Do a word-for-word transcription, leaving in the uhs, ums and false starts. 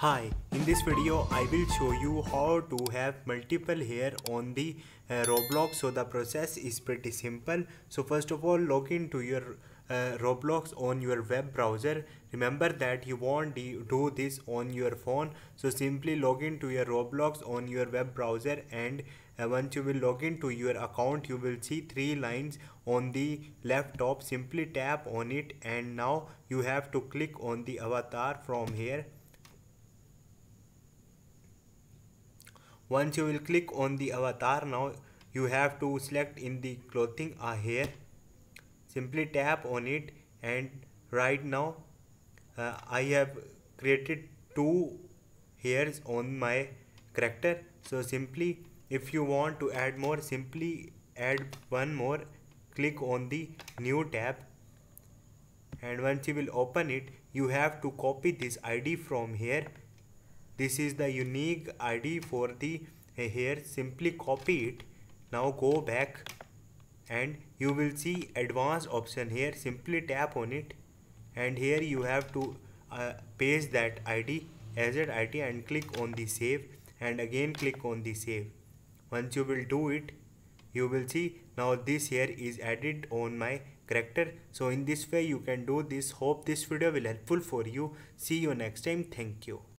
Hi, in this video I will show you how to have multiple hair on the uh, Roblox. So the process is pretty simple. So first of all, log into your uh, Roblox on your web browser. Remember that you won't do this on your phone. So simply log into your Roblox on your web browser, and uh, once you will log into your account, you will see three lines on the left top. Simply tap on it, and now you have to click on the avatar from here. Once you will click on the avatar, now you have to select in the clothing a hair. Simply tap on it, and right now uh, I have created two hairs on my character. So simply, if you want to add more, simply add one more. Click on the new tab, and once you will open it, you have to copy this I D from here. This is the unique I D for the hair. Simply copy it. Now go back, and you will see advanced option here. Simply tap on it, and here you have to uh, paste that I D as an I D and click on the save, and again click on the save. Once you will do it, you will see now this here is added on my character. So in this way you can do this. Hope this video will helpful for you. See you next time. Thank you.